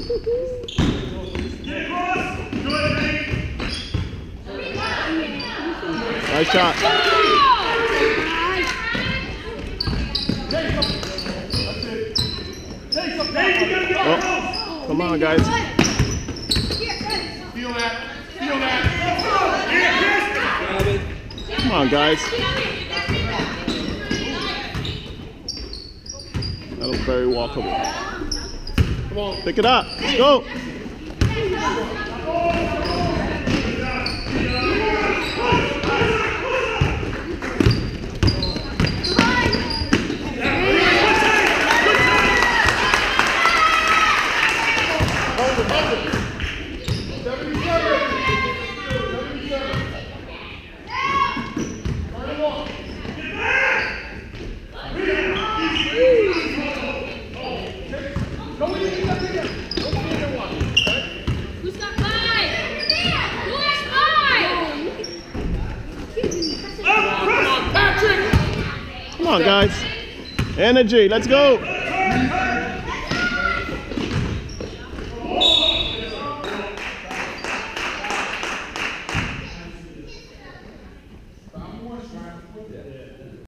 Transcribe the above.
Nice shot. Oh, come on, guys. Feel that. Feel that. Come on, guys. That was very walkable. Come on. Pick it up. Let's go. Come on, guys. Energy. Let's go.